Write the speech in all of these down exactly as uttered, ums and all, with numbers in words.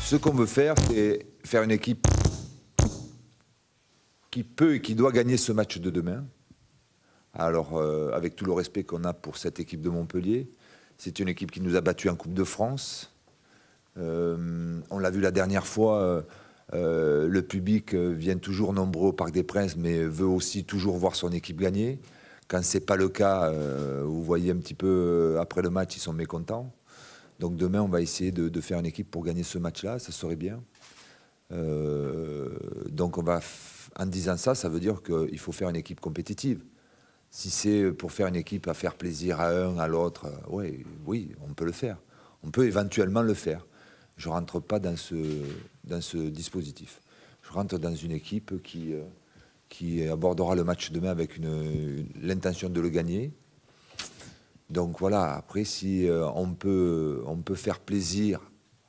ce qu'on veut faire, c'est faire une équipe qui peut et qui doit gagner ce match de demain. Alors, euh, avec tout le respect qu'on a pour cette équipe de Montpellier, c'est une équipe qui nous a battus en Coupe de France. Euh, on l'a vu la dernière fois, euh, euh, le public vient toujours nombreux au Parc des Princes, mais veut aussi toujours voir son équipe gagner. Quand ce n'est pas le cas, euh, vous voyez un petit peu, euh, après le match, ils sont mécontents. Donc demain, on va essayer de, de faire une équipe pour gagner ce match-là, ça serait bien. Euh, donc on va, en disant ça, ça veut dire qu'il faut faire une équipe compétitive. Si c'est pour faire une équipe à faire plaisir à un, à l'autre, euh, ouais, oui, on peut le faire. On peut éventuellement le faire. Je ne rentre pas dans ce, dans ce dispositif. Je rentre dans une équipe qui, euh, qui abordera le match demain avec l'intention de le gagner. Donc voilà, après, si euh, on, peut, on peut faire plaisir,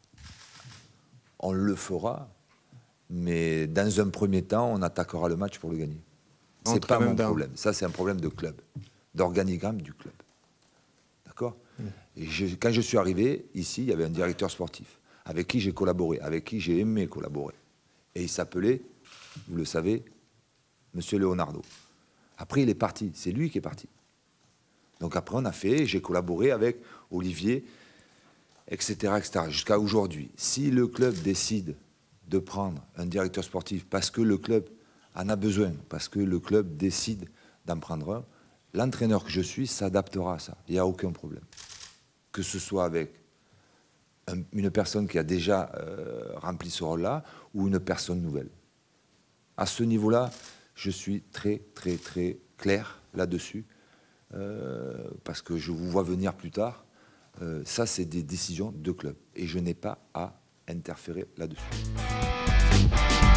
on le fera. Mais dans un premier temps, on attaquera le match pour le gagner. Ce n'est pas mon problème. Ça, c'est un problème de club, d'organigramme du club. D'accord ? mmh. Et je, quand je suis arrivé, ici, il y avait un directeur sportif avec qui j'ai collaboré, avec qui j'ai aimé collaborer. Et il s'appelait, vous le savez, Monsieur Leonardo. Après, il est parti. C'est lui qui est parti. Donc après, on a fait, j'ai collaboré avec Olivier, et cetera, et cetera, jusqu'à aujourd'hui. Si le club décide de prendre un directeur sportif parce que le club en a besoin, parce que le club décide d'en prendre un, l'entraîneur que je suis s'adaptera à ça. Il n'y a aucun problème. Que ce soit avec un, une personne qui a déjà euh, rempli ce rôle-là ou une personne nouvelle. À ce niveau-là, je suis très, très, très clair là-dessus, euh, parce que je vous vois venir plus tard. Euh, ça, c'est des décisions de club. Et je n'ai pas à interférer là-dessus.